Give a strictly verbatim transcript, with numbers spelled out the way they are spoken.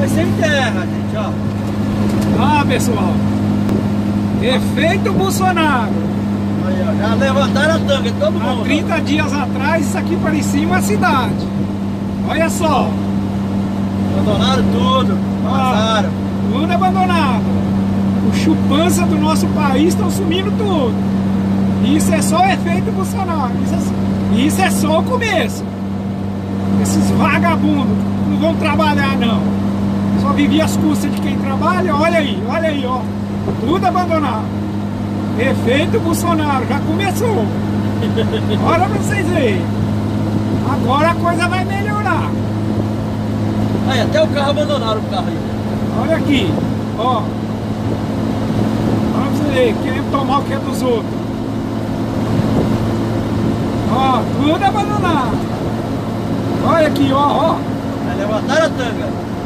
Vai sem terra, gente, ó. Ah, pessoal. Efeito Bolsonaro. Aí, ó, já levantaram a tanga, todo Há mundo. trinta dias atrás, isso aqui parecia uma cidade. Olha só. Abandonaram tudo, vazaram. Tudo abandonado. Os chupanças do nosso país estão sumindo tudo. Isso é só o efeito Bolsonaro. Isso é, isso é só o começo. Esses vagabundos não vão trabalhar, não. Só vivem às custas de quem trabalha. Olha aí, olha aí, ó. Tudo abandonado. Efeito Bolsonaro, já começou. Olha pra vocês verem. Agora a coisa vai melhorar. Aí, até o carro abandonaram o carro aí. Olha aqui, ó. Vamos ver, querendo tomar o que é dos outros. Ó, tudo abandonado. Olha aqui, ó, ó. Já levantaram a tanga.